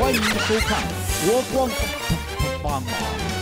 欢迎收看《国光帮忙》。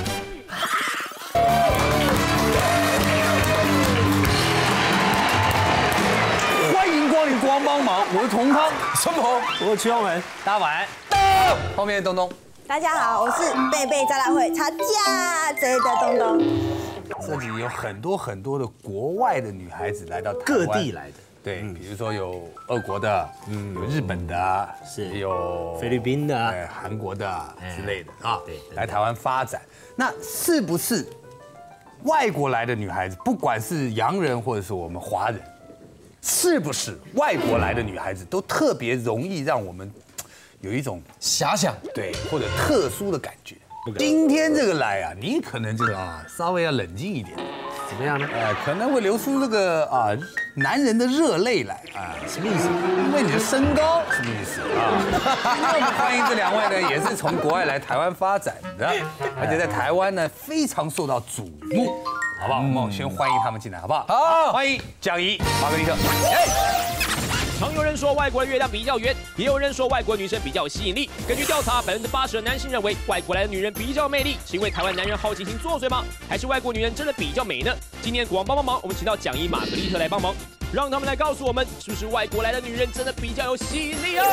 欢迎光临《国光帮忙》，我是童康、 孙鹏，我是邱耀文， 大家晚安。后面的东东， 大家好，我是贝贝渣拉会吵架贼的东东。 这里有很多的国外的女孩子来到台各湾， 地来的， 对，比如说有俄国的，有日本的， 是有菲律宾的， 韩国的之类的啊， 对， 来台湾发展。那是不是外国来的女孩子，不管是洋人或者是我们华人，是不是外国来的女孩子都特别容易让我们有一种遐想， 对，或者特殊的感觉？今天这个来啊，你可能这个稍微要冷静一点， 怎么样呢？ 可能会流出这个男人的热泪来啊， 什么意思？ 因为你的身高什么意思啊？那我们欢迎这两位呢，也是从国外来台湾发展的，而且在台湾呢非常受到瞩目，好不好？我们先欢迎他们进来，好不好？好，欢迎蒋怡、玛格丽特。 常有人说外国的月亮比较圆，也有人说外国女生比较有吸引力。根据调查，80%的男性认为外国来的女人比较有魅力，是因为台湾男人好奇心作祟吗？还是外国女人真的比较美呢？今天国光帮忙，我们请到蒋怡、玛格丽特来帮忙，让他们来告诉我们，是不是外国来的女人真的比较有吸引力哦？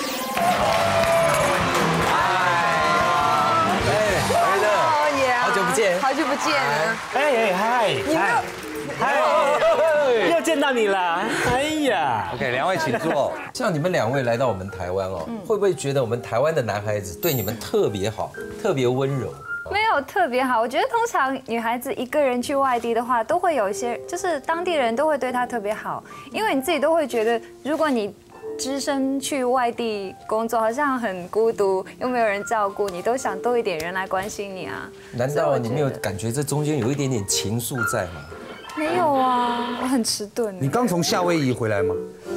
好久不见， 好久不见了。 嗨，又见到你了，哎呀 ，OK， 两位请坐。 像你们两位来到我们台湾哦，会不会觉得我们台湾的男孩子对你们特别好，特别温柔？ 没有特别好，我觉得通常女孩子一个人去外地的话，都会有一些，就是当地人都会对她特别好，因为你自己都会觉得，如果你只身去外地工作，好像很孤独，又没有人照顾你，都想多一点人来关心你啊。 难道你没有感觉这中间有一点点情愫在吗？ 没有啊，我很迟钝。 你刚从夏威夷回来吗？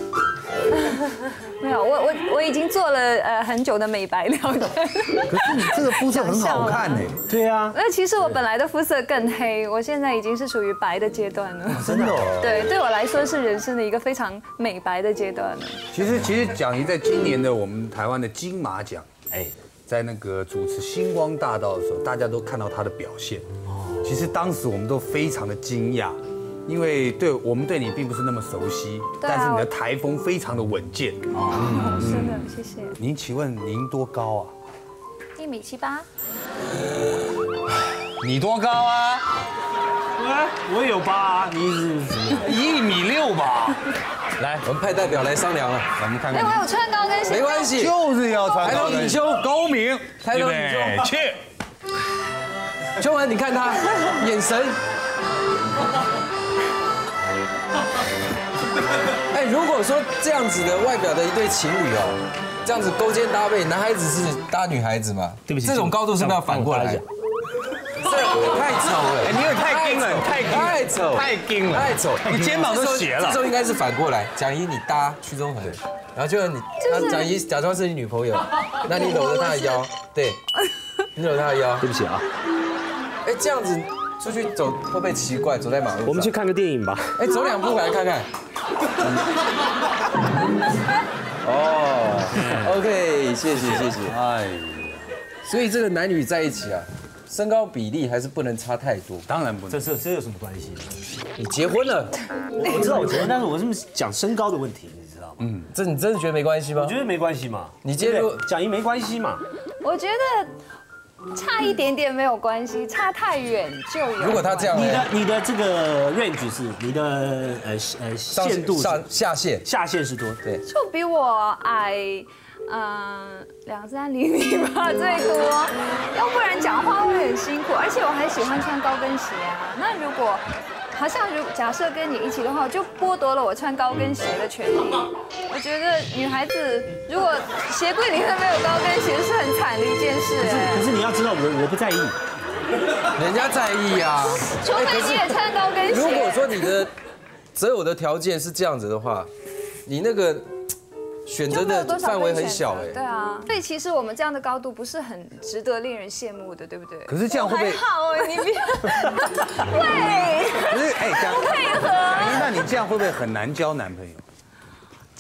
没有，我已经做了很久的美白疗程。 可是你这个肤色很好看哎。 对啊， 那其实我本来的肤色更黑，我现在已经是属于白的阶段了。 真的哦。 对，对我来说是人生的一个非常美白的阶段了。 其实蒋怡在今年的我们台湾的金马奖，在那个主持星光大道的时候，大家都看到她的表现。其实当时我们都非常的惊讶。因为我们对你并不是那么熟悉，但是你的台风非常的稳健。 是的，谢谢。 您请问您多高啊 ？1.78米。 你多高啊？ 我有吧？你是 1.6米吧？ 来，我们派代表来商量了， 我们看看。 我有穿高跟鞋。 没关系， 就是要穿抬头挺胸， 高明， 抬头挺胸， 去。 秋文，你看他眼神。如果说这样子的外表的一对情侣哦，这样子勾肩搭背，男孩子是搭女孩子嘛？ 对不起， 这种高度是不是要反过来？这太丑了！ 你有太硬了，太丑，太硬了， 太丑， 你肩膀都斜了。 这时候应该是反过来，蒋怡你搭屈中恒，然后就你蒋怡假装是你女朋友，那你搂着她的腰，对，你搂她的腰。 对不起啊。 这样子出去走会不会奇怪？走在马路上， 我们去看个电影吧。 走2步来看看。OK， 谢谢。哎，所以这个男女在一起啊，身高比例还是不能差太多。 当然不能。 这有什么关系？ 你结婚了， 我知道我结婚，但是我是讲身高的问题，你知道吗？ 这你真的觉得没关系吗？ 我觉得没关系嘛。 你今天蒋怡没关系嘛？ 我觉得差一点点没有关系，差太远就有。 如果他这样， 你的这个 range 是你的限度下限是多？ 对， 就比我矮2-3厘米吧，最多。要不然讲话会很辛苦，而且我还喜欢穿高跟鞋啊。那如果假设跟你一起的话，就剥夺了我穿高跟鞋的权利。我觉得女孩子如果鞋柜里面没有高跟鞋是很惨的一件事。 可是你要知道，我不在意， 人家在意啊。 除非你也穿高跟鞋。 如果说你的择偶的条件是这样子的话，你那个选择的范围很小对啊，所以其实我们这样的高度不是很值得令人羡慕的，对不对？ 可是这样会不会？ 还好哦，你别会。 可是这样不配合。 那你这样会不会很难交男朋友？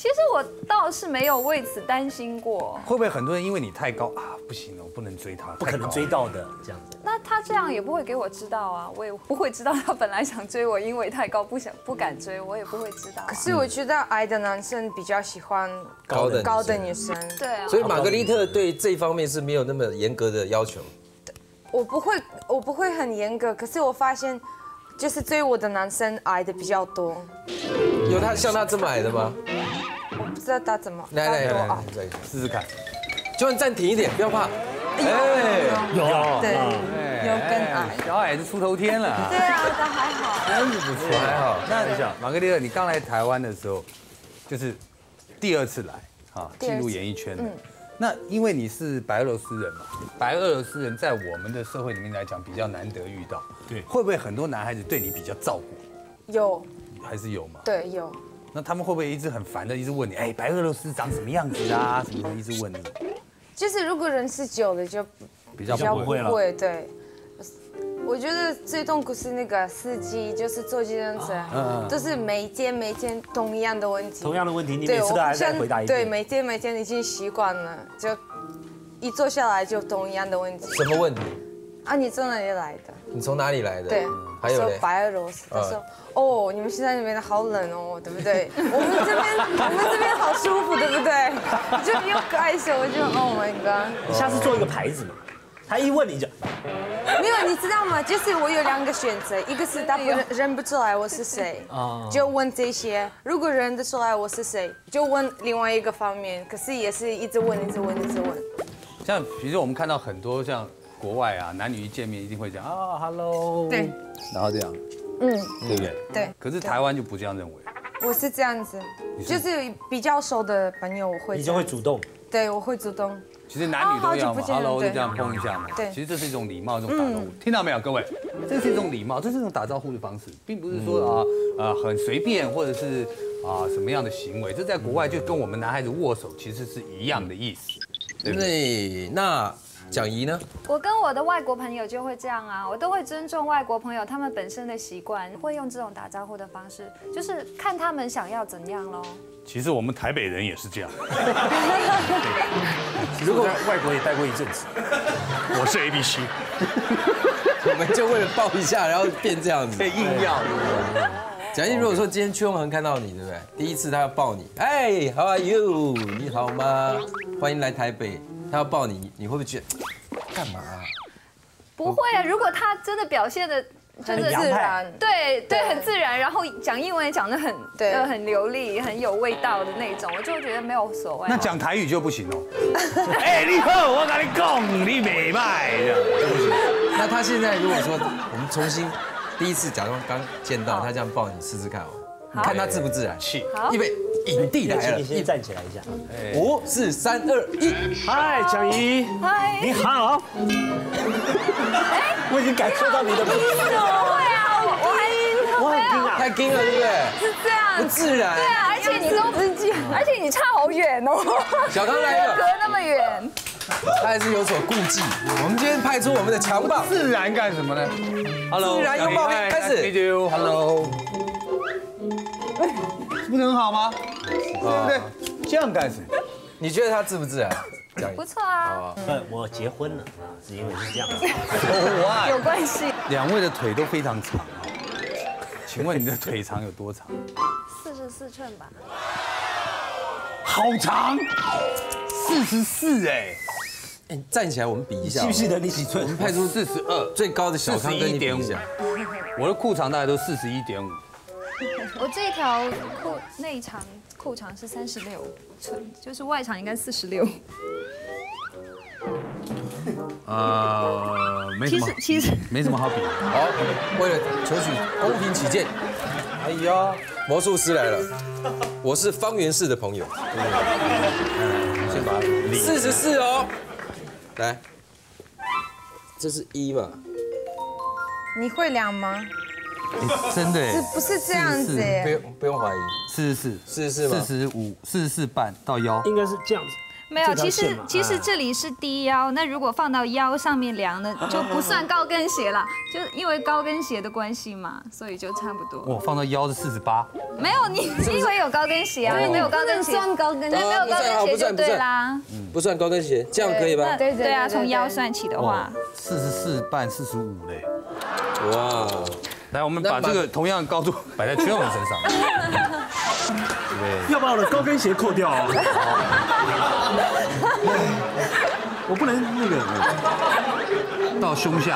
其实我倒是没有为此担心过。 会不会很多人因为你太高啊，不行了，我不能追他， 不可能追到的这样子。 那他这样也不会给我知道啊，我也不会知道他本来想追我，因为太高不敢追，我也不会知道。 可是我觉得矮的男生比较喜欢高的女生。 对啊。 所以玛格丽特对这方面是没有那么严格的要求。 我不会很严格，可是我发现，就是追我的男生矮的比较多。 有他像他这么矮的吗？ 我不知道他怎么。 来， 试试看。 就算暂停一点，不要怕。 有对，有更矮。 小矮子出头天了。 对啊，他还好。 真是不错，还好。那玛格丽特，你刚来台湾的时候，就是第2次来啊，进入演艺圈的。那因为你是白俄罗斯人嘛，白俄罗斯人在我们的社会里面来讲比较难得遇到，对，会不会很多男孩子对你比较照顾？ 有， 还是有吗？ 对，有。 那他们会不会一直很烦的，一直问你，哎，白俄罗斯长什么样子啊？什么的，一直问你？ 就是如果认识久了就比较不会了。 会，对。我觉得最痛苦是那个司机，就是坐计程车，都是每天同样的问题。 同样的问题，你每次都还在回答一遍。 对，每天已经习惯了，就一坐下来就同样的问题。 什么问题？ 啊，你从哪里来的？ 你从哪里来的？ 对， 还有说白俄罗斯。他说，哦，你们现在那边好冷哦，对不对？我们这边好舒服，对不对？就又害羞，我就 Oh my god！ 你下次做一个牌子嘛，他一问你就。 没有，你知道吗？就是我有2个选择，一个是他认不出来我是谁，就问这些；如果认得出来我是谁，就问另外一个方面。可是也是一直问。 像比如说我们看到很多像国外啊，男女一见面一定会讲啊 ，hello， 对，然后这样，对不对？ 对。 可是台湾就不这样认为。 我是这样子，就是比较熟的朋友我会。 你就会主动。 对，我会主动。 其实男女都要嘛 ，hello 就这样碰一下嘛。 对， 其实这是一种礼貌，一种打招呼。听到没有，各位？这是一种礼貌，这是一种打招呼的方式，并不是说很随便或者是什么样的行为。这在国外就跟我们男孩子握手其实是一样的意思。 对，那蒋怡呢？ 我跟我的外国朋友就会这样啊，我都会尊重外国朋友他们本身的习惯，会用这种打招呼的方式，就是看他们想要怎样咯。 其实我们台北人也是这样。 如果外国也待过一阵子， 我是 ABC， 我们就为了抱一下，然后变这样子， 硬要。 蒋怡，如果说今天屈永恒看到你，对不对？第一次他要抱你，哎 ，How are you？ 你好吗？欢迎来台北。他要抱你，你会不会觉得干嘛？ 不会啊，如果他真的表现的。就是自然， 对，很自然，然后讲英文也讲得很流利，很有味道的那种，我就觉得没有所谓。 那讲台语就不行哦。哎，你好，我跟你讲，你没卖，这样就不行。 那他现在如果说我们重新第一次假装刚见到他这样抱你试试看哦，你看他自不自然？ 气， 预备，影帝来了， 你先站起来一下。 5、4、3、2、1， 嗨，蒋怡， 嗨， 你好。我已经感受到你的不对啊，我很惊讶， 太惊了，对不对？ 是这样， 不自然。 对啊，而且你差好远哦。 小康来了， 隔那么远， 他还是有所顾忌。我们今天派出我们的强棒， 自然干什么呢 ？Hello， 自然拥抱开始。 Hello， 不是很好吗？对不对？这样干什么？ 你觉得他自不自然？ 不错啊。 我结婚了啊，是因为是这样子。 有关系。 2位的腿都非常长啊，请问你的腿长有多长 ？44寸吧。 好长，44哎。 站起来我们比一下。 记不记得你几寸？ 我们派出42，最高的小康跟你比一下。 我的裤长大概都41.5。 我这一条内长裤长是36寸，就是外长应该46。其实没什么好比。 好，为了求取公平起见，哎呀，魔术师来了，我是方圆式的朋友。先把44哦，来，这是1嘛？ 你会量吗？ 真的， 不是这样子耶， 不用怀疑， 44吗？ 44半到腰， 应该是这样子。 没有，其实这里是低腰，那如果放到腰上面量呢，就不算高跟鞋啦，就因为高跟鞋的关系嘛，所以就差不多。 我放到腰是48。 没有，你因为有高跟鞋啊，没有高跟鞋算高跟鞋， 对，没有高跟鞋就对啦。 不算高跟鞋，这样可以吧？ 对啊，从腰算起的话 ，44半45嘞。 哇！ 来，我们把这个同样的高度摆在圈友身上。 要把我的高跟鞋扣掉哦。我不能那个到胸下。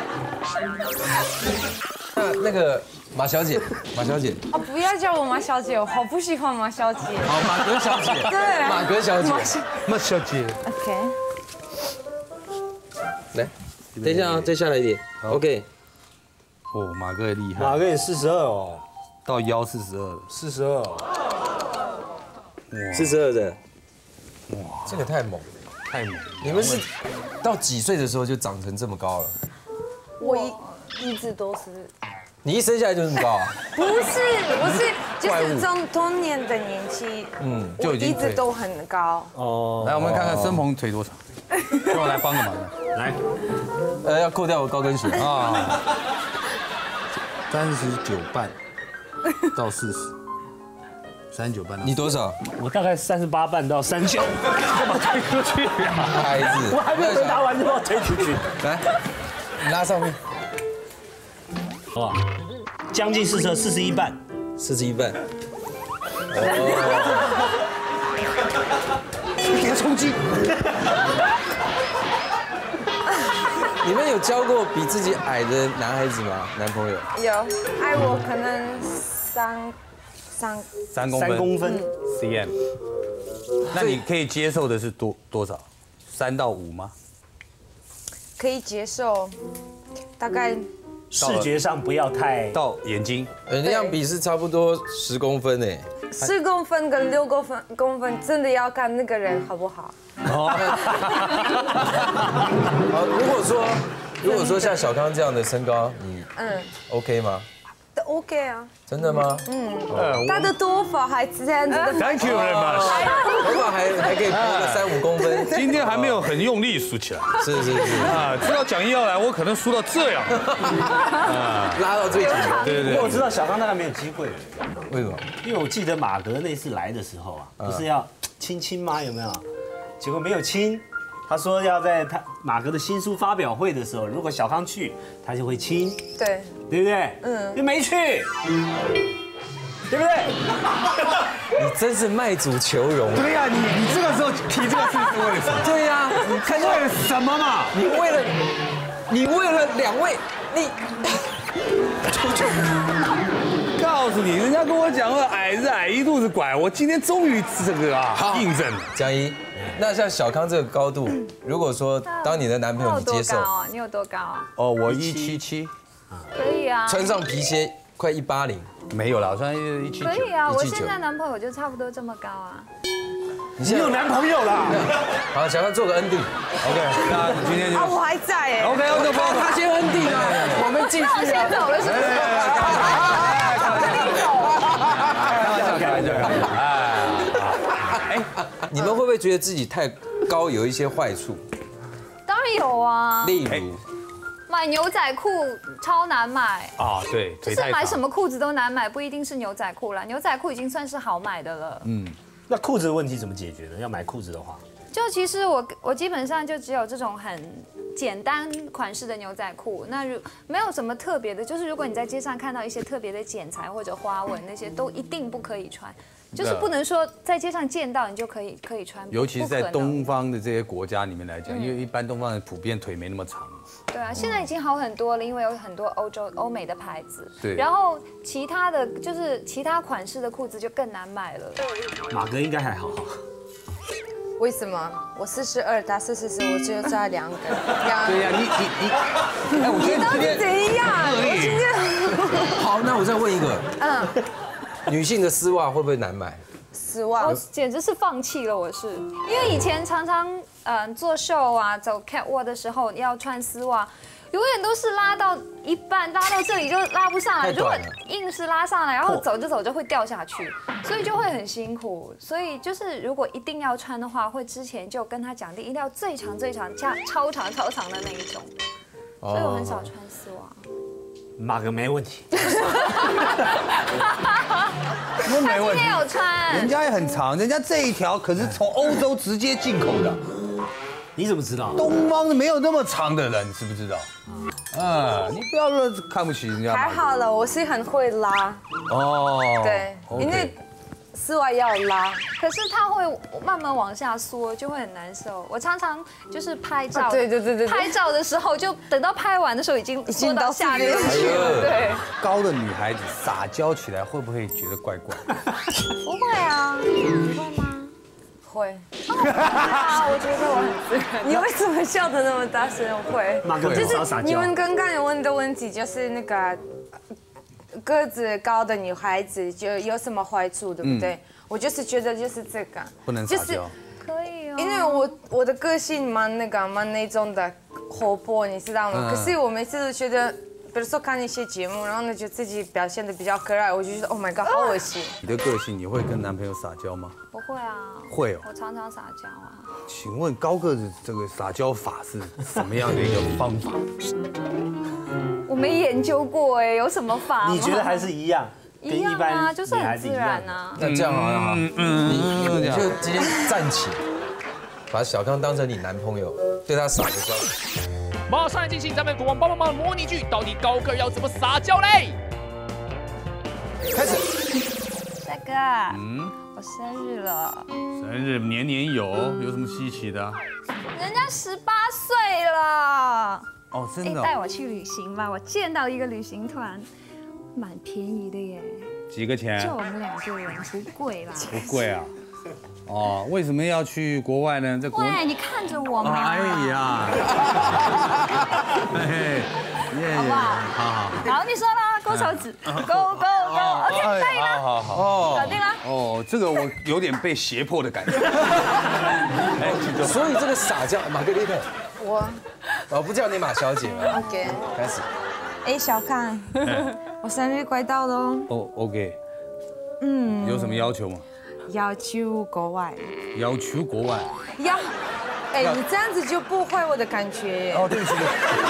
那个马小姐， 哦，不要叫我马小姐，我好不喜欢马小姐。 好，马格小姐， 对， 马格小姐， 马小姐。 OK。 来，等一下啊，再下来一点。OK。 哦，马哥也厉害。 马哥也42哦， 到腰42了。 42。 42的。哇，这个太猛， 太猛！ 你们是到几岁的时候就长成这么高了？ 我一直都是。 你一生下来就这么高啊？ 不是，我是就是从童年的年纪， 就已经一直都很高。 哦，来，我们看看申鹏腿多长，我来帮个忙。 来， 要扣掉我高跟鞋啊。39半到40，39半到。 你多少？ 我大概38半到39，干嘛推出去啊？ 孩子， 我还没有回答完就把我推出去。 来，你拉上面。 哇，将近41半 ，41半。 别冲击。 你们有交过比自己矮的男孩子吗？男朋友？ 有，爱我可能 3公分 cm。那你可以接受的是多少？3到5吗？ 可以接受，大概。 视觉上不要太到眼睛， 那样比是差不多10公分哎。 10公分跟6公分真的要看那个人好不好。 好，如果说像小康这样的身高，你OK 吗？ 都 OK 啊。 真的吗？ 他的头发还这样子的。 Thank you very much。 头发还可以拨个3、5公分。 今天还没有很用力梳起来。 是啊，知道蒋毅要来，我可能梳到这样。 拉到最紧。 对。 不过我知道小康大概没有机会。 为什么？ 因为我记得马格那次来的时候啊，不是要亲吗？有没有？结果没有亲。他说要在马格的新书发表会的时候，如果小康去，他就会亲。 对。 对不对？你没去，对不对？ 你真是卖主求荣。 对呀，你这个时候提这个事是为了什么？ 对呀， 你看为了什么嘛？ 你为了2位，你出去。 告诉你，人家跟我讲了，矮是矮，一肚子拐。我今天终于这个印证了。 江一，那像小康这个高度，如果说当你的男朋友你接受， 你有多高啊？ 哦，我177。 可以啊。 穿上皮鞋快180， 没有啦，我穿179。 可以啊，我现在男朋友就差不多这么高啊。 你有男朋友啦？ 好，小康做个 ending。 OK， 那今天就。 我还在哎。 OK， 他先 ending 啊，我们继续。 那我先走了，是不是？ 开玩笑。 你们会不会觉得自己太高有一些坏处？ 当然有啊。 例如。 买牛仔裤超难买啊，对， 就是买什么裤子都难买，不一定是牛仔裤啦。牛仔裤已经算是好买的了。 那裤子的问题怎么解决呢？要买裤子的话， 就其实我基本上就只有这种很简单款式的牛仔裤，那没有什么特别的。就是如果你在街上看到一些特别的剪裁或者花纹，那些都一定不可以穿。就是不能说在街上见到你就可以穿， 尤其是在东方的这些国家里面来讲，因为一般东方人普遍腿没那么长。 对啊，现在已经好很多了，因为有很多欧美的牌子。 对。 然后其他的就是其他款式的裤子就更难买了。 马哥应该还好。 为什么？我42，他44，我只有差2个。 对呀，你，哎，我觉得到底怎样？我今天。 好，那我再问一个。女性的丝袜会不会难买？ 丝袜我简直是放弃了，我是因为以前常常做秀啊，走 catwalk 的时候要穿丝袜，永远都是拉到一半，拉到这里就拉不上来，如果硬是拉上来，然后走着走着会掉下去，所以就会很辛苦。所以就是如果一定要穿的话，会之前就跟他讲定，一定要最长最长、超长的那一种，所以我很少穿丝袜。 马哥没问题， 那没问题。 今天有穿， 人家也很长，人家这一条可是从欧洲直接进口的。 你怎么知道？ 东方没有那么长的人，知不知道？你不要说看不起人家。 还好了，我是很会拉。 哦。 对，因为丝袜要拉， 可是它会慢慢往下缩，就会很难受。我常常就是拍照， 对， 拍照的时候就等到拍完的时候已经缩到下面去了。对， 高的女孩子撒娇起来会不会觉得怪怪？ 不会啊，你会吗？ 会。 啊，我觉得我很自然。 你为什么笑得那么大声？会。 马哥就是很少撒娇。 你们刚刚问的问题就是那个。个子高的女孩子就有什么坏处，对不对？我就是觉得就是这个， 不能撒娇， 可以哦。 因为我的个性蛮那种的活泼，你知道吗？可是我每次都觉得，比如说看一些节目，然后呢就自己表现得比较可爱，我就觉得 Oh my God， 好恶心。 你的个性，你会跟男朋友撒娇吗？ 不会啊。 会哦。 我常常撒娇啊。 请问高个子这个撒娇法是什么样的一个方法？ 我没研究过哎，有什么法吗？ 你觉得还是一样？ 一样啊，就是很自然啊。 那这样好，你就今天站起，把小康当成你男朋友，对他撒个娇。 马上来进行咱们国王帮帮忙的模拟剧，到底高个要怎么撒娇嘞？ 开始。 帅哥，我生日了。 生日年年有什么稀奇的？ 人家18岁了。 哦，真的。 带我去旅行吧，我见到一个旅行团，蛮便宜的耶。 几个钱？ 就我们2个人，不贵啦。 不贵啊。哦，为什么要去国外呢？在国外，你看着我嘛。 哎呀。 好不好？好，你说啦，勾手指 ，Go OK， 可以了。 好， 搞定了。 哦，这个我有点被胁迫的感觉。 所以这个撒娇，玛格丽特，不叫你马小姐了。 OK， 开始。 小康，我生日快到了哦。 哦 ，OK。有什么要求吗？ 要去国外。 要去国外。 你这样子就不会我的感觉耶。 哦，对不起。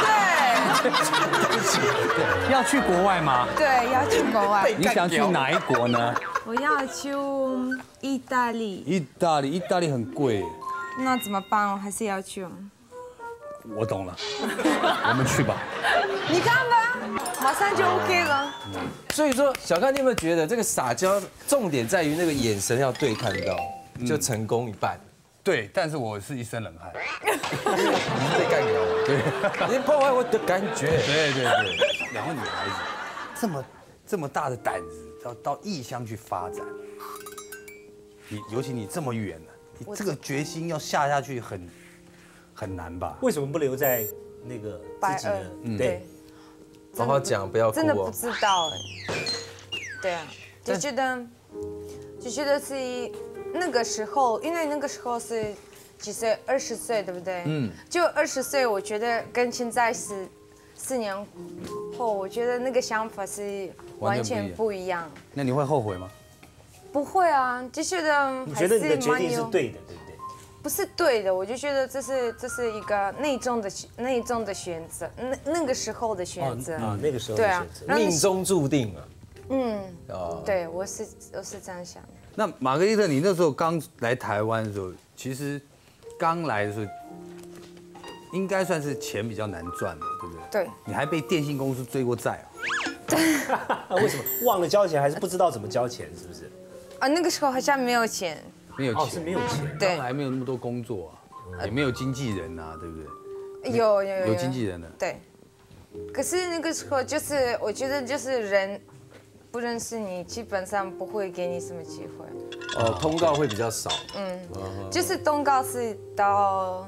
对。要去国外吗？ 对，要去国外。 你想去哪一国呢？ 我要去意大利。 意大利很贵。 那怎么办？我还是要去。 我懂了，我们去吧。 你看吧，马上就 OK 了。 所以说，小康，你有没有觉得这个撒娇重点在于那个眼神要对看到，就成功一半？ 对，但是我是一身冷汗。 你是被干掉了，对，你破坏我的感觉。 对。2个女孩子这么大的胆子，要到异乡去发展，尤其你这么远的，你这个决心要下去很难吧？ 为什么不留在那个自己的？对， 好好讲，不要哭哦。 真的不知道对啊，就觉得是那个时候，因为那个时候是几岁？20岁，对不对？就20岁，我觉得跟现在是4年后，我觉得那个想法是完全不一样。 那你会后悔吗？ 不会啊，就觉得你觉得你的决定是对的，对不对？ 不是对的，我就觉得这是一个内中的选择，那个时候的选择那个时候的选择， 命中注定了。 对，我是这样想的。 那玛格丽特，你那时候刚来台湾的时候，其实刚来的时候，应该算是钱比较难赚的，对不对？ 对。 你还被电信公司追过债为什么忘了交钱，还是不知道怎么交钱？是不是？ 那个时候好像没有钱。 没有钱， 是没有钱。 对， 还没有那么多工作啊，也没有经纪人啊，对不对？ 有经纪人的。 对。可是那个时候就是我觉得就是人不认识你，基本上不会给你什么机会。 通告会比较少。 就是通告是到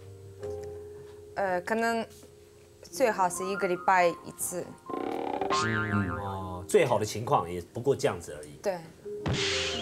可能最好是1个礼拜1次。 最好的情况也不过这样子而已。 对。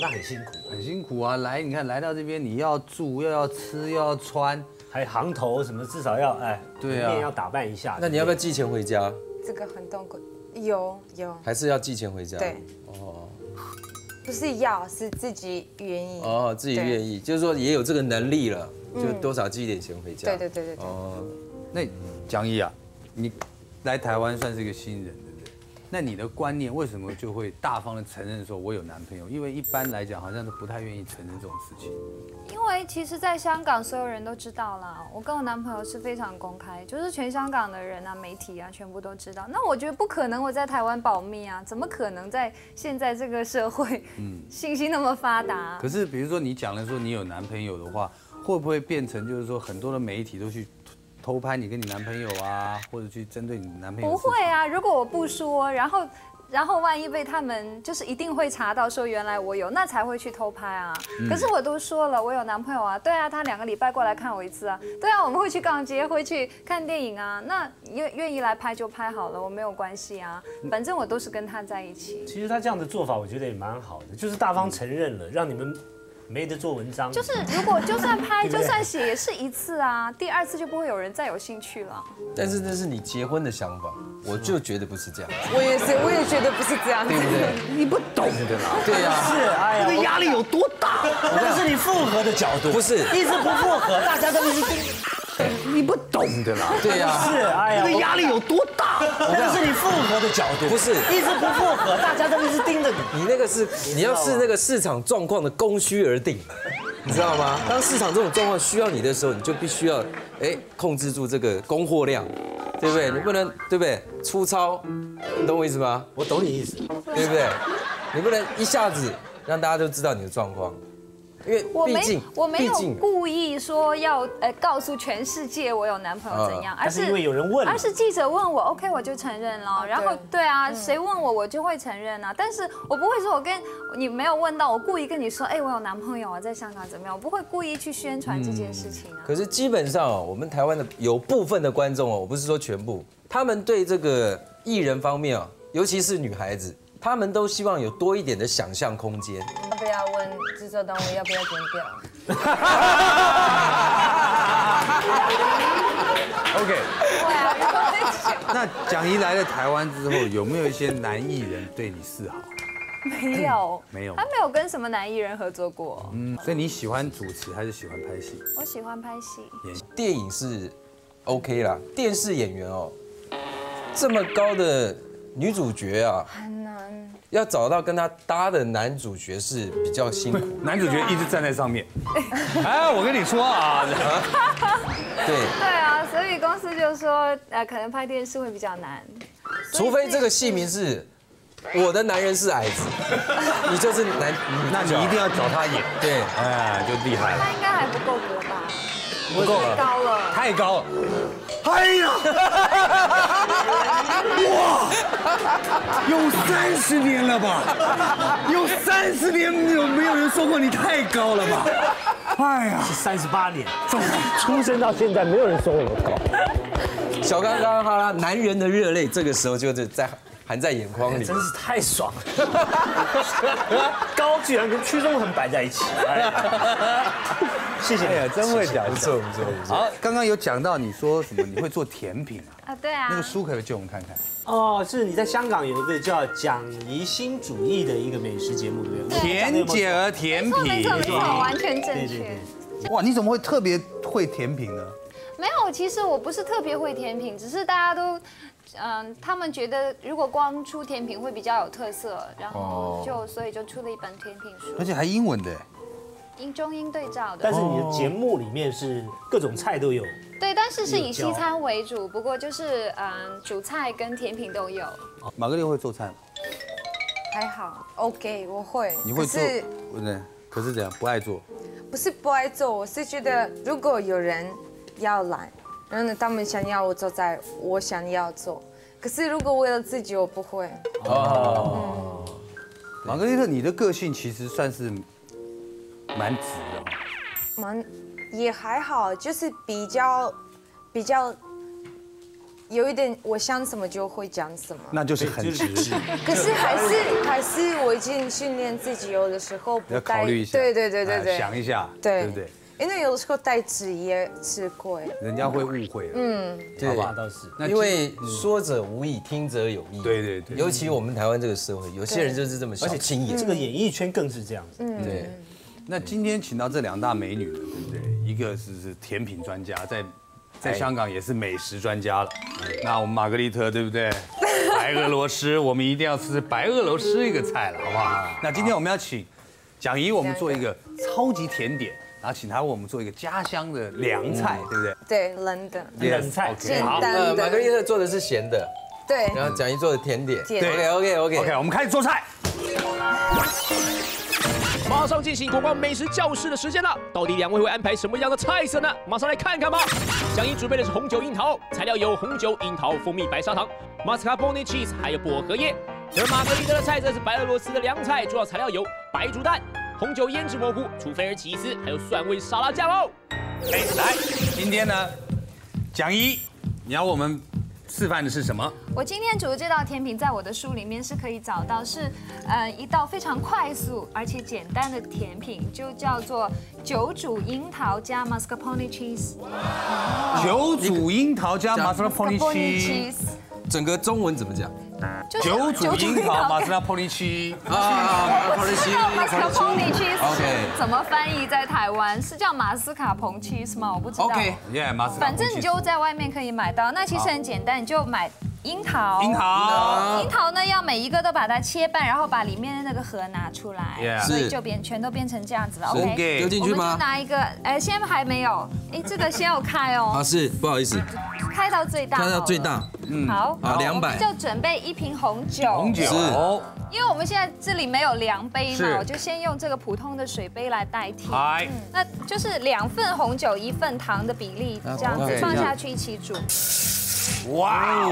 那很辛苦， 很辛苦啊！你看来到这边，你要住又要吃又要穿， 还有行头什么，至少要对啊， 要打扮一下。 那你要不要寄钱回家？ 这个很痛苦，有， 还是要寄钱回家？ 对，不是要，是自己愿意。 自己愿意，就是说也有这个能力了，就多少寄一点钱回家。 对。 那蒋毅啊，你来台湾算是一个新人，对不对？那你的观念为什么就会大方的承认说我有男朋友？因为一般来讲好像都不太愿意承认这种事情。 因为其实，在香港所有人都知道啦，我跟我男朋友是非常公开，就是全香港的人啊、媒体啊，全部都知道。那我觉得不可能我在台湾保密啊，怎么可能在现在这个社会，信息那么发达？ 可是比如说你讲了说你有男朋友的话，会不会变成就是说很多的媒体都去偷拍你跟你男朋友啊，或者去针对你男朋友？ 不会啊，如果我不说，然后万一被他们就是一定会查到说原来我有，那才会去偷拍啊。可是我都说了，我有男朋友啊，对啊，他2个礼拜过来看我1次啊，对啊，我们会去逛街，会去看电影啊，那愿意来拍就拍好了，我没有关系啊，反正我都是跟他在一起。 其实他这样的做法，我觉得也蛮好的，就是大方承认了，让你们没得做文章。 就是如果就算拍就算写也是1次啊，第2次就不会有人再有兴趣了。 但是那是你结婚的想法，我就觉得不是这样。 我也觉得不是这样， 对不对？ 你不懂的啦。 对呀， 是，哎呀， 这个压力有多大？ 那是你复合的角度， 不是一直不复合，大家都一直你不懂的啦。 对呀， 是，哎呀， 这个压力有多大？ 那是你复合的角度， 不是一直不复合，大家都一直盯着你。 你那个是你要视那个市场状况的供需而定，你知道吗？当市场这种状况需要你的时候，你就必须要控制住这个供货量，对不对？你不能对不对？粗糙，你懂我意思吗？ 我懂你意思， 对不对？你不能一下子让大家都知道你的状况。因为我没有故意说要告诉全世界我有男朋友怎样， 而是因为有人问， 而是记者问我 ，OK 我就承认了。然后对啊，谁问我就会承认啊。但是我不会说我跟你没有问到，我故意跟你说，我有男朋友啊，在香港怎么样？我不会故意去宣传这件事情啊。 可是基本上我们台湾的有部分的观众我不是说全部，他们对这个艺人方面尤其是女孩子。他们都希望有多一点的想象空间。 要不要问制作单位要不要剪掉 ？OK。 对啊， 那蒋怡来了台湾之后，有没有一些男艺人对你示好？ 没有， 没有， 他没有跟什么男艺人合作过。 所以你喜欢主持还是喜欢拍戏？ 我喜欢拍戏。 电影是 OK 啦，电视演员这么高的女主角啊， 很难。 要找到跟他搭的男主角是比较辛苦。 男主角一直站在上面。我跟你说啊， 对啊，所以公司就说可能拍电视会比较难。 除非这个戏名是我的男人是矮子，你就是那你一定要找他演。 对， 就厉害了。 他应该还不够格吧？ 不够了， 高了， 太高了。 哎呀！哇，有30年了吧？有30年没有人说过你太高了吧？哎呀， 是38年，出生到现在没有人说我高。小刚刚哈啦，男人的热泪这个时候就是含在眼眶里， 真是太爽了。高居然跟屈中恒摆在一起，谢谢你， 真会讲， 不错。 好，刚刚有讲到你说什么你会做甜品啊？ 对啊。 那个书可以借我们看看。 是你在香港有一个叫蒋怡新主义的一个美食节目，对不对？ 甜姐儿甜品， 没错，完全正确。 哇，你怎么会特别会甜品呢？ 没有，其实我不是特别会甜品，只是大家都。他们觉得如果光出甜品会比较有特色，然后所以就出了一本甜品书， 而且还英文的， 中英对照的。 但是你的节目里面是各种菜都有。 对，但是是以西餐为主，不过就是主菜跟甜品都有。 玛格丽会做菜吗？ 还好 ，OK， 我会。 你会做？对，可是怎样不爱做？ 不是不爱做，我是觉得如果有人要来。然后他们想要我做菜，我想要做。可是如果为了自己，我不会。 玛格丽特，你的个性其实算是蛮直的。 也还好，就是比较有一点我想什么就会讲什么， 那就是很直。 可是还是我已经训练自己，有的时候不要考虑一下， 对， 想一下， 对对不对？ 因为有的时候带纸也吃亏， 人家会误会了。 对， 那倒是。 因为说者无意，听者有意。 对， 尤其我们台湾这个社会，有些人就是这么小心眼。 这个演艺圈更是这样子。 对。 那今天请到这2大美女了，对不对？一个是甜品专家，在香港也是美食专家了。那我们玛格丽特，对不对？白俄罗斯，我们一定要吃白俄罗斯一个菜了，好不好？那今天我们要请蒋怡，我们做一个超级甜点。然后请他为我们做一个家乡的凉菜，对不对？ 对，冷的冷菜， 简单的。 玛格丽特做的是咸的， 对。 然后蒋怡做的甜点， 对 ，OK， 我们开始做菜。 马上进行国光美食教室的时间了，到底2位会安排什么样的菜色呢？马上来看看吧。蒋怡准备的是红酒樱桃，材料有红酒、樱桃、蜂蜜、白砂糖、mascarpone cheese， 还有薄荷叶。而玛格丽特的菜色是白俄罗斯的凉菜，主要材料有白煮蛋、红酒腌制蘑菇、楚菲尔起司，还有蒜味沙拉酱哦。 来，今天呢，蒋怡，你要我们示范的是什么？ 我今天煮的这道甜品，在我的书里面是可以找到，是一道非常快速而且简单的甜品，就叫做酒煮樱桃加 mascarpone cheese。 酒煮樱桃加 mascarpone cheese。 整个中文怎么讲？ 酒煮樱桃马斯拉波利奇我知道马斯卡彭 cheese 怎么翻译在台湾是叫马斯卡彭 cheese 吗？我不知道。 OK， 反正你就在外面可以买到。那其实很简单，你就买樱桃呢要每一个都把它切半，然后把里面的那个核拿出来，所以就全都变成这样子了。OK， 丢进去吗？ 我们就拿一个，现在还没有，这个先有开哦。 是，不好意思。 开到最大。好，200。我们就准备1瓶红酒。因为我们现在这里没有量杯嘛，我就先用这个普通的水杯来代替。那就是2份红酒1份糖的比例，这样子放下去一起煮。 哇！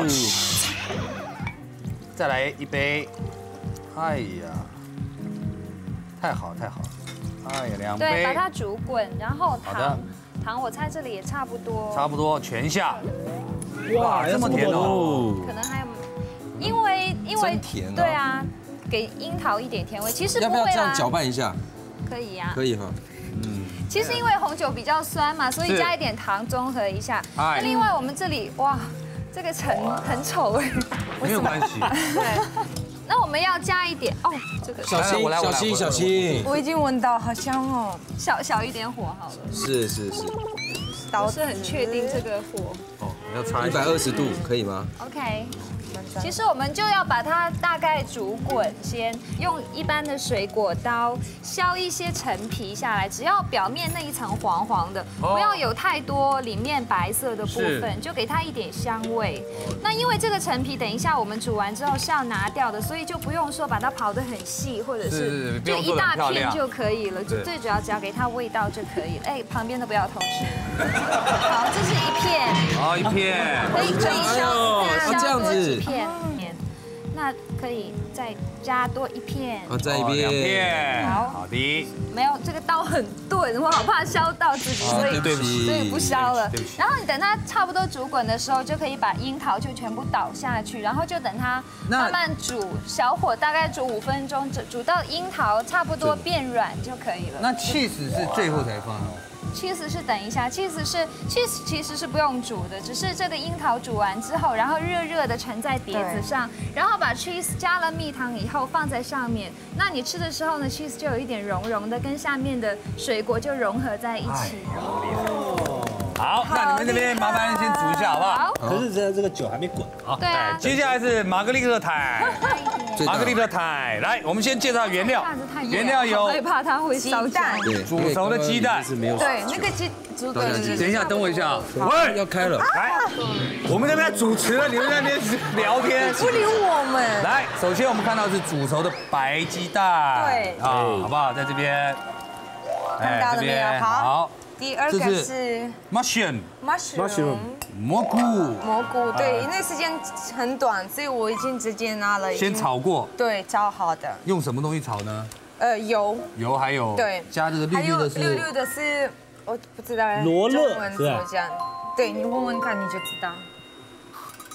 再来1杯。哎呀，太好！哎呀，2杯。 对，把它煮滚，然后糖我猜这里也差不多， 全下。哇，这么甜哦！ 可能还有，因为对啊，给樱桃一点甜味，其实不会啦。 要不要这样搅拌一下？ 可以呀， 可以哈。 其实因为红酒比较酸嘛，所以加一点糖中和一下。那另外我们这里哇，这个很丑哎， 没有关系。 对，那我们要加一点哦，这个小心， 我已经闻到，好香哦。 小一点火好了。 是。 不是很确定这个火。 要差120度可以吗 ？OK。其实我们就要把它大概煮滚，先用一般的水果刀削一些陈皮下来，只要表面那一层黄黄的，不要有太多里面白色的部分，就给它一点香味。那因为这个陈皮等一下我们煮完之后是要拿掉的，所以就不用说把它刨得很细，或者是就一大片就可以了，就最主要只要给它味道就可以了。旁边的不要偷吃。好，这是1片。 1片。 可以削这样子。 片，那可以再加多1片， 再2片， 好的。 没有，这个刀很钝，我好怕削到自己，所以不削了。然后你等它差不多煮滚的时候，就可以把樱桃就全部倒下去，然后就等它慢慢煮，小火大概煮5分钟，煮到樱桃差不多变软就可以了。 那cheese是最后才放哦。 cheese 是等一下，cheese 其实是不用煮的，只是这个樱桃煮完之后，然后热的盛在碟子上，然后把 cheese 加了蜜糖以后放在上面。那你吃的时候呢 ，cheese 就有一点融的，跟下面的水果就融合在一起。 好，那你们这边麻烦先煮一下好不好？ 可是这个酒还没滚啊。 对啊。 接下来是玛格丽特台，来，我们先介绍原料。原料有害怕它会烧蛋， 煮熟的鸡蛋。 对，那个煮的。 等一下，等我一下。 喂，要开了。 来，我们这边主持了，你们在那边聊天， 不理我们。 来，首先我们看到是煮熟的白鸡蛋。 对。 好不好？在这边。 看到了没有？好。第2个是 mushroom 蘑菇，对，因为时间很短，所以我已经直接拿了。 先炒过。 对，炒好的。 用什么东西炒呢？ 油还有对，加这个绿绿的是我不知道罗勒中文怎么讲？对，你闻闻看你就知道。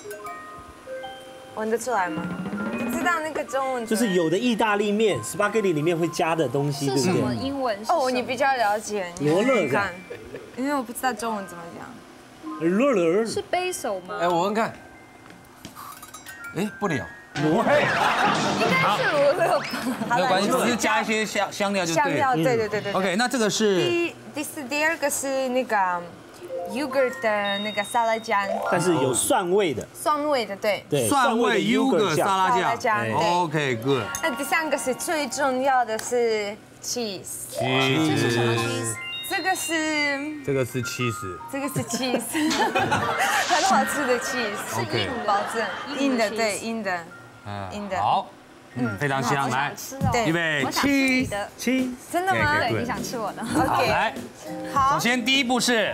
闻得出来吗？不知道那个中文就是有的意大利面 spaghetti 里面会加的东西，对不是什么对？ 英文？ 哦，你比较了解。 罗勒看，因为我不知道中文怎么讲。 罗勒是 basil 吗？ 哎，我闻看。哎，不了。 应该是罗勒吧？ 没有关系，只是加一些香料就对。 香料，对。 OK， 那这个是第二个是那个 yogurt 的那个沙拉酱， 但是有蒜味的， 酸味的，对。 蒜味 yogurt 沙拉沙拉酱酱。 对 OK，good。 那第三个是最重要的是 cheese， 这是什么 cheese？ 这个是 cheese。 这个是 cheese， 很好吃的 cheese， 是硬的，保证硬的，对，硬的。 好，非常香，来，预备起， 真的吗？ 对，你想吃我的 ？OK， 来， 好。 首先第一步是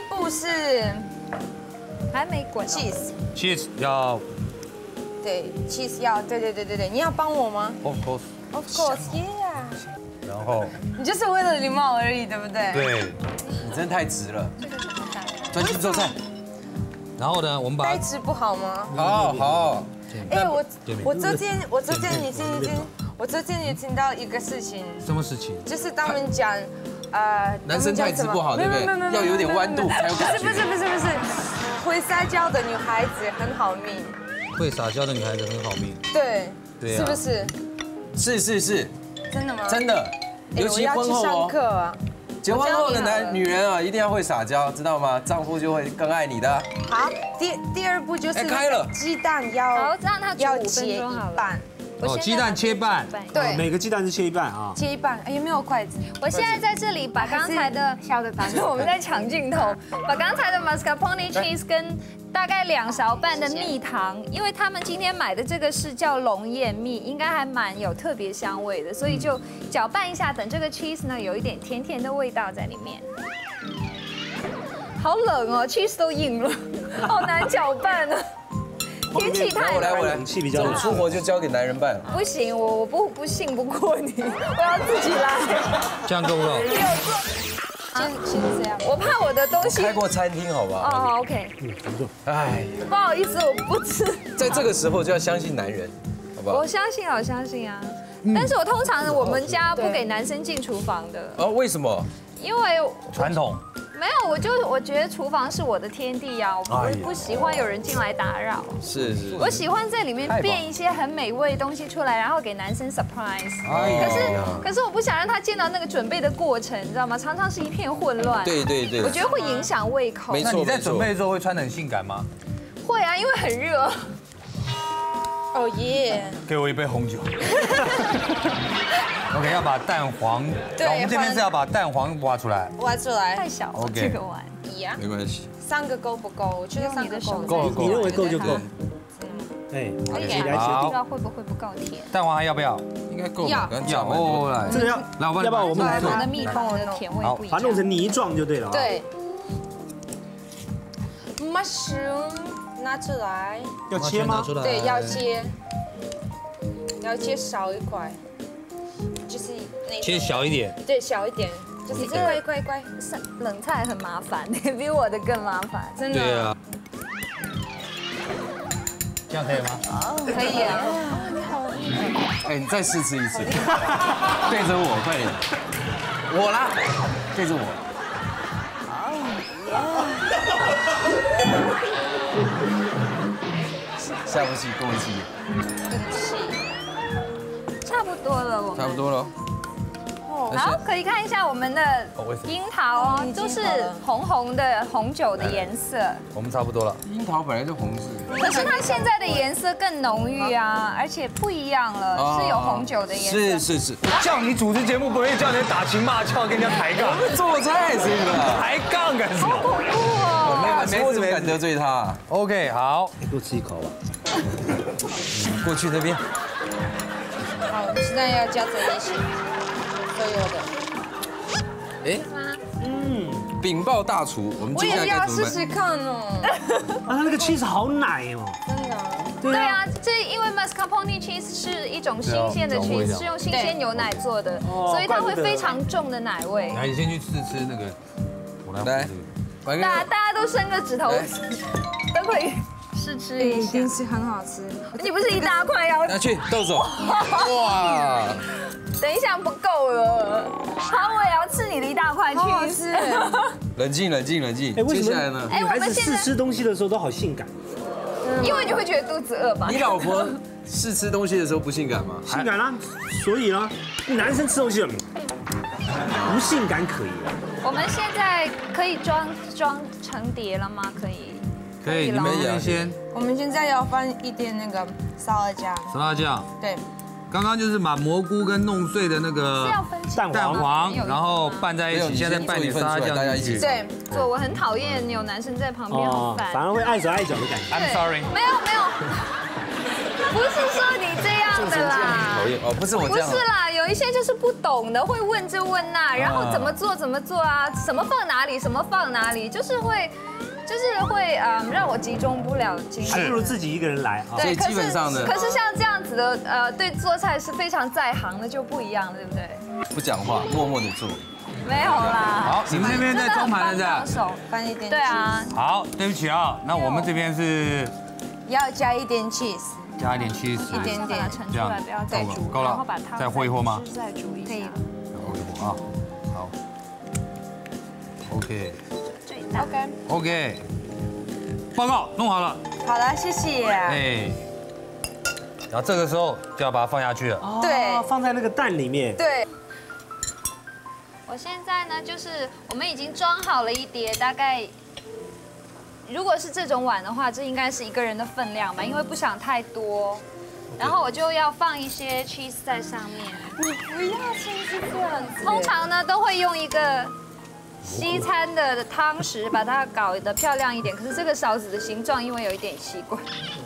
还没滚 cheese 要， 对 cheese 要，对，你要帮我吗 ？Of course，yeah。然后你就是为了礼貌而已，对不对？ 对， 你真的太直了，专心做菜。 然后呢，我们把呆直不好吗？ 好。 哎，我昨天也听到一个事情。 什么事情？ 就是他们讲， 男生太直不好，对不对？要有点弯度才有感觉。不是，会撒娇的女孩子很好命。 会撒娇的女孩子很好命。 对，是不是？ 是。 真的吗？ 真的，尤其婚后哦。 结婚后的女人啊，一定要会撒娇，知道吗？丈夫就会更爱你的。 好，第二步就是开了， 鸡蛋要让它要切一半。 鸡蛋切半， 对， 每个鸡蛋是切一半啊。 切一半，有没有筷子？ 我现在在这里把刚才的小的打， 我们在抢镜头，把刚才的 mascarpone cheese 跟大概2勺半的蜜糖，因为他们今天买的这个是叫龙眼蜜，应该还蛮有特别香味的，所以就搅拌一下，等这个 cheese 呢有一点甜甜的味道在里面。好冷哦 ，cheese 都硬了，好难搅拌啊。天气太冷， 我来，这种粗活就交给男人办了。 不行，我不信不过你，我要自己来。 这样够不够？ 先这样， 我怕我的东西。 开过餐厅，好吧？ 哦 ，OK。 哎， 不好意思，我不吃。 在这个时候就要相信男人，好不好？ 我相信啊。但是我通常我们家不给男生进厨房的。 哦，为什么？ 因为传统。 没有，我觉得厨房是我的天地呀，我不喜欢有人进来打扰。 是。 我喜欢在里面变一些很美味的东西出来，然后给男生 surprise。可是我不想让他见到那个准备的过程，你知道吗？常常是一片混乱。 对。 我觉得会影响胃口。 没错。 那你在准备的时候会穿得很性感吗？ 会啊，因为很热。 哦耶！ 给我一杯红酒。OK， 要把蛋黄， 对， 我们这边是要把蛋黄挖出来。 太小了，这个碗。 没关系。 3个够不够？我觉得3个够。 你认为够就够。哎， 可以啊，不知道会不会不够甜。 蛋黄还要不要？ 应该够。 要哦，来， 这个要， 来， 要不然我们来做。 它的蜜糖的甜味不一样。 把它弄成泥状就对了。 对。Mushroom 拿出来。 要切吗？ 对，要切。要切少一块。 就是切小一点， 对，小一点，就是乖。 冷菜很麻烦，比我的更麻烦， 真的。 对啊。这样可以吗？ 可以啊。 哎，你再试吃一次，对着我，快点。我啦，对着我。下不去，跟我一起。 对不起。 差不多了，我们差不多了。 好，可以看一下我们的樱桃哦，都是红红的红酒的颜色。 我们差不多了。 樱桃本来就红色， 可是它现在的颜色更浓郁啊，而且不一样了，是有红酒的颜色。 是。 叫你主持节目不会叫你打情骂俏，跟人家抬杠。 做菜是不是？ 抬杠干什么？ 好恐怖哦！ 没怎么敢得罪他。 OK， 好， 多吃一口吧。 过去那边。 好，现在要加这一些，所有的。 哎，禀报大厨，我们接下来该怎么办？ 我也要试试看哦。 它那个 cheese 好奶哦。 真的。 对啊，这因为 mascarpone cheese 是一种新鲜的 cheese， 是用新鲜牛奶做的，所以它会非常重的奶味。 来，你先去吃那个，我来。 大家都伸个指头，都可以。 试吃一下， 一定是很好吃。 你不是一大块要？ 拿去豆走。哇！ 等一下不够了，好，我也要吃你的一大块去。 好吃。 冷静。接下来呢？ 女孩子试吃东西的时候都好性感。 因为你会觉得肚子饿吧？ 你老婆试吃东西的时候不性感吗？ 性感啦，所以呢，男生吃东西不性感可以。 我们现在可以装成碟了吗？可以。 可以，你们先。 我们现在要放一点那个沙拉酱。 沙拉酱。 对。 刚刚就是把蘑菇跟弄碎的那个蛋黄，然后拌在一起，现在拌点沙拉酱，大家一起。 对， 我很讨厌有男生在旁边，好烦， 反而会碍手碍脚的感觉。 I'm sorry。 没有，不是说你这样的啦。 讨厌哦，不是我这样。 不是啦，有一些就是不懂的，会问这问那，然后怎么做啊，什么放哪里，什么放哪里，就是会让我集中不了精神， 还不如自己一个人来啊。 所以基本上呢， 可是像这样子的对做菜是非常在行的就不一样，对不对？ 不讲话，默默的做。 没有啦。 好，你们那边在装盘了是吧？ 放一点。 对啊。 好，对不起啊，那我们这边是要加一点 cheese， 加一点 cheese， 一点点， 这样不要再煮， 够了， 然后把它再和一和吗？ 再煮一下。 可以。 和一和啊，好。OK。 OK。报告弄好了。 好了，谢谢。 哎。然后这个时候就要把它放下去了。 对， 放在那个蛋里面。 对。我现在呢，就是我们已经装好了一碟，大概如果是这种碗的话，这应该是一个人的分量吧，因为不想太多。然后我就要放一些 cheese 在上面。 你不要先是这样子。 通常呢，都会用一个西餐的汤匙把它搞得漂亮一点，可是这个勺子的形状因为有一点奇怪。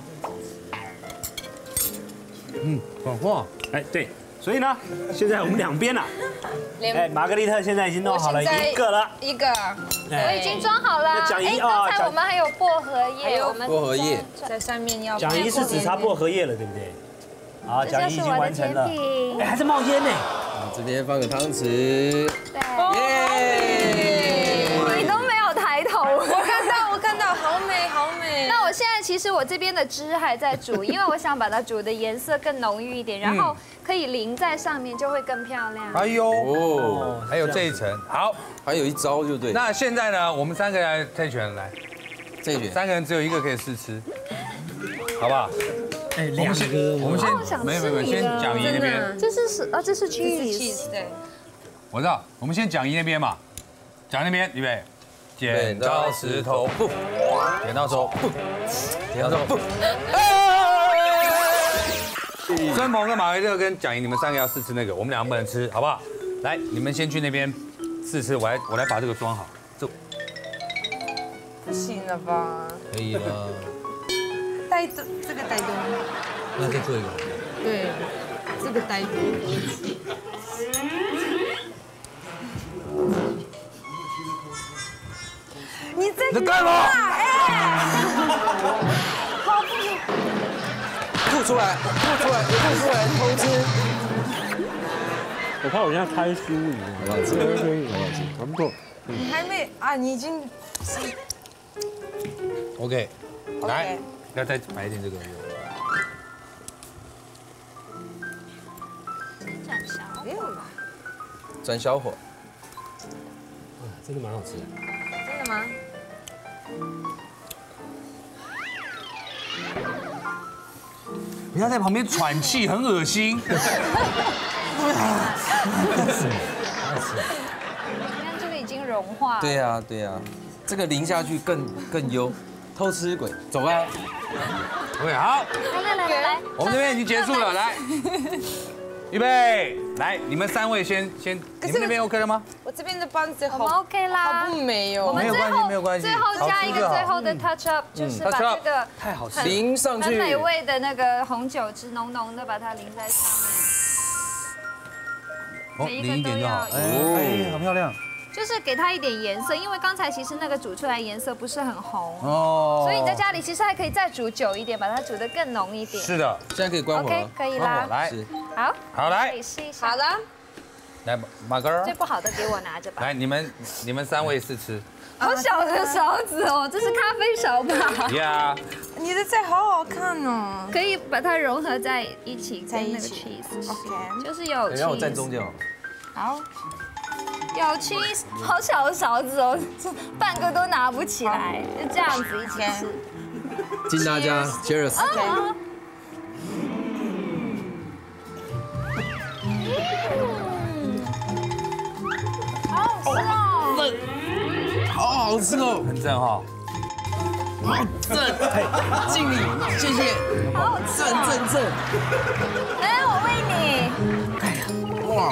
广话。 哎，对，所以呢，现在我们两边了。哎，玛格丽特现在已经弄好了一个了。 一个。 我已经装好了。哎，刚才我们还有薄荷叶，我们薄荷叶在上面要。 蒋怡是只擦薄荷叶了，对不对？好，蒋怡已经完成了。哎，还在冒烟呢。 这边放个汤匙。 对。 耶！ 你都没有抬头。 我看到，好美，好美。 那我现在其实我这边的汁还在煮，因为我想把它煮的颜色更浓郁一点，然后可以淋在上面，就会更漂亮。 哎呦，哦，还有这一层，好， 还有一招就对。 那现在呢，我们3个来猜拳来， 这一卷 3个人只有1个可以试吃，好不好？ 哎，我们先，没有，先蒋怡那边。 这是 cheese， 对。 我知道，我们先蒋怡那边嘛，蒋那边预备。剪刀石头布，剪刀手布，剪刀手布。孙鹏跟马维特跟蒋怡，你们3个要试吃那个，我们2个不能吃，好不好？来，你们先去那边试吃，我来把这个装好。走。 不行了吧？ 可以了。 带动这个带动。 那再做一个。 对，这个带动。你在干嘛？ 好吐出来，偷吃。 我看我现在开书，你知道吗？还不错。 你还没啊？你已经。 OK， 来，要再摆一点这个。 转小火。 真的蛮好吃的。 真的吗？ 不要在旁边喘气，很恶心。 你看这个已经融化了。 对呀，这个淋下去更优。偷吃鬼，走啊！ OK， 好。 来， 我们这边已经结束了，来。预备，来，你们3位先，你们那边 OK 了吗？ 我这边的棒子我们 OK 啦， 好不美哦。 没有关系， 最后加一个最后的 touch up，就是把这个太好吃淋上去， 很美味的那个红酒汁，浓浓的把它淋在上面。 淋一点就好。哎，好漂亮。 就是给它一点颜色，因为刚才其实那个煮出来颜色不是很红哦，所以你在家里其实还可以再煮久一点，把它煮得更浓一点。 是的， 现在可以关火了。 OK， 可以啦。 来， 好， 来， 可以试一下。 好的， 来，马哥。 最不好的给我拿着吧。 来，你们3位试吃。 好小的勺子哦，这是咖啡勺吧？ 呀， 你你的菜好好看哦， 可以把它融合在一起，跟那个 cheese。 OK， 就是有 cheese。 让我站中间哦。 好。有 cheese， 好小的勺子哦，半个都拿不起来，就这样子一起吃。 敬大家 ，Cheers。 好好吃哦。 好好吃哦， 很正哈。 好正，敬你，谢谢。 好好吃哦。 正。 来，我喂你。 哇，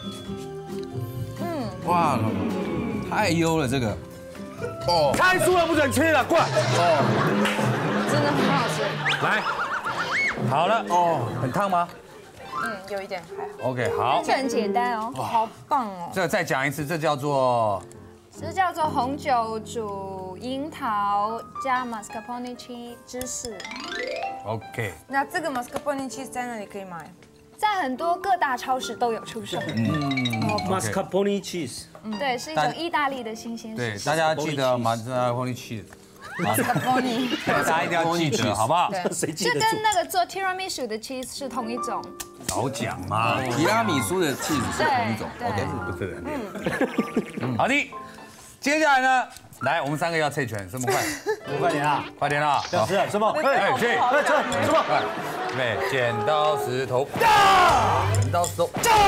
哇，太优了这个。哦， 猜输了不准吃了，过来。 真的很好吃。 来，好了哦，很烫吗有一点还好。 ？OK， 好。 这很简单哦。 好棒哦。 这再讲一次，这叫做这叫做红酒煮樱桃加 mascarpone cheese 芝士， OK。 那这个 mascarpone cheese 在哪里可以买？ 在很多各大超市都有出售。 mascarpone cheese， 对，是一种意大利的新鲜对， 食物。 大家记得mascarpone cheese。 mascarpone， 大家一定要记得，好不好？ 谁记这得住？ 跟那个做 tiramisu 的 cheese 是同一种。 早讲嘛。 提拉米苏的 cheese 是同一种对 ，OK。 不是。好的，接下来呢，来我们3个要猜拳，这么快？ 快点啊！ 快点啦！ 要吃了，什么？ 哎，去， 什么？ 预备，剪刀石头，剪刀石头，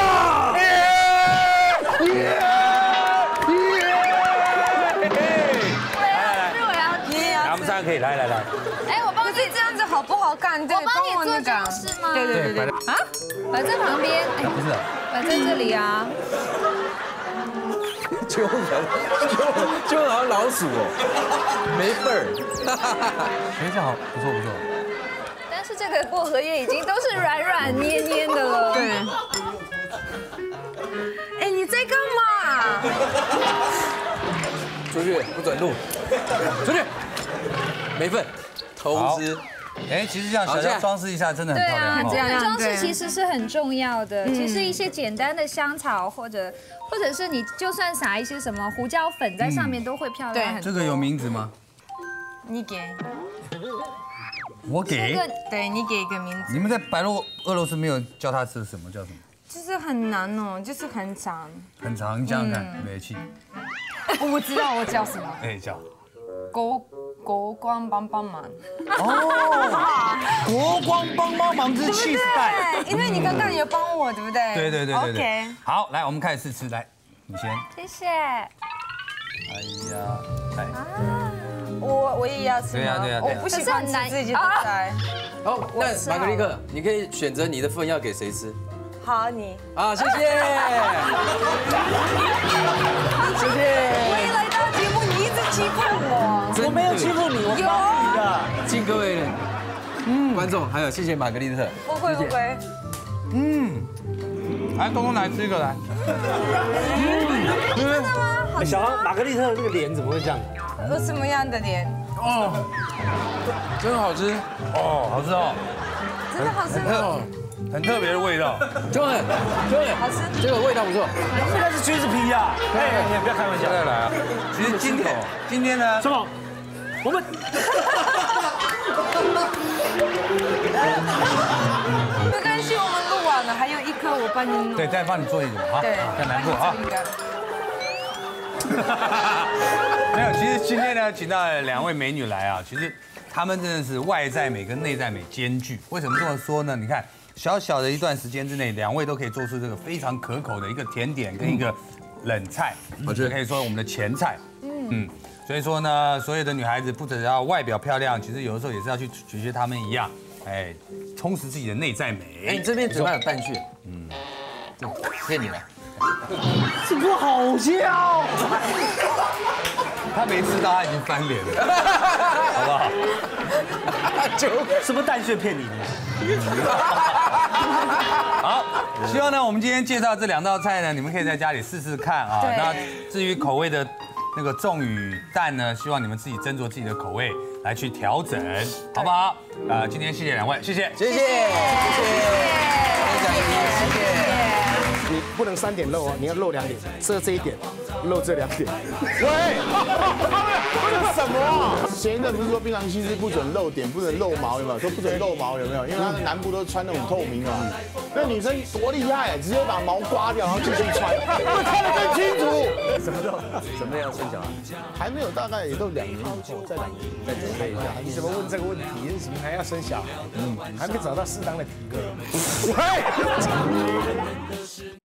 来，我们3个可以，来。 哎，我帮你可是这样子好不好看？对， 我帮你做那个装饰吗？ 对。 啊，摆在旁边，哎， 不是， 摆在这里啊。 就好像老鼠哦，没份儿。 哎，这好，不错。 但是这个薄荷叶已经都是软黏的了。 对。哎，你在干嘛？ 出去不准录，出去，没份，投资。 哎，其实这样小小装饰一下，真的很漂亮。 这个装饰对其实是很重要的。其实一些简单的香草，或者是你就算撒一些什么胡椒粉在上面，都会漂亮很多。 这个有名字吗？ 你给。 我给。 对，你给一个名字。 你们在俄罗斯没有叫它吃什么？叫什么？ 就是很难哦，就是很长。 很长，你想想看，煤气。 我知道我叫什么。 哎，叫。 国光帮忙。 哦，国光帮忙之气势带。 对，因为你刚刚有帮我，对不对？ 对。 OK。 好，来，我们开始试吃，来，你先。 谢谢。 哎呀，来。 我也要吃。 对呀。 我不喜欢吃自己的菜。 好，那玛格丽克，你可以选择你的份要给谁吃。 好，你。 啊，谢谢。谢谢。 我一来到节目，你一直欺负我。 我没有欺负你，我帮你的。 敬各位观众，还有谢谢玛格丽特。 不会。 来，东来吃一个来。 真的吗？ 小航，玛格丽特那个脸怎么会这样？ 有什么样的脸？ 哦，真好吃。 哦，好吃哦。 真的好吃吗？ 很特别的味道。 就很好吃。 这个味道不错。 这个是橘子皮呀！哎，你不要开玩笑。 再来啊！其实今天呢， 什么？我们。 没关系，我们录完了，还有一颗我帮你弄。 对，再帮你做一个啊， 对， 很难过啊。没有，其实今天呢，请到了2位美女来啊，其实她们真的是外在美跟内在美兼具。为什么这么说呢？你看，小小的一段时间之内，2位都可以做出这个非常可口的一个甜点跟一个冷菜，就可以说我们的前菜。所以说呢，所有的女孩子不只要外表漂亮，其实有的时候也是要去学她们一样，哎，充实自己的内在美。 哎，你这边嘴巴有淡屑，谢谢你了。 这个好笑。 他没吃到，他已经翻脸了，好不好？ 什么淡屑骗你的？ 好，希望呢，我们今天介绍这2道菜呢，你们可以在家里试试看啊。那至于口味的那个重与淡呢，希望你们自己斟酌自己的口味来去调整，好不好？今天谢谢2位，谢谢。 你不能3点肉哦，你要肉2点，这1点，肉这2点。喂，这什么？ 前一阵不是说槟榔西施不准露点，不能露毛，有没有？说不准露毛，有没有？因为他的南部都穿那种透明的嘛。那女生多厉害，直接把毛刮掉，然后继续穿，会看得更清楚。 什么要生小孩？ 还没有，大概也都2年以后，再2年再准备一下。 你怎么问这个问题？什么还要生小孩？还没找到适当的体格。